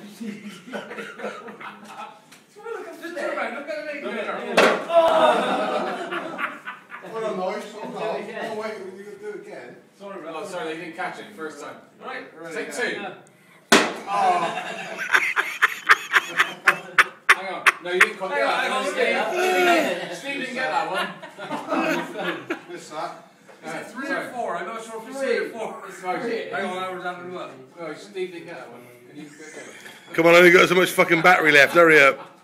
Just turn around, look at the leg. Well, nice. Oh, wait, you can do it again. Sorry, Oh, sorry, they didn't catch it first time. Right, Take two. Yeah. Oh. Hang on. No, you didn't quite get that. Steve didn't get that one. Miss that. Is it 3 or 4? I'm not sure if it's 3 or 4. Hang on, I was down to 1. No, Steve didn't get that one. And you get that one. Come on, only got so much fucking battery left. Hurry up.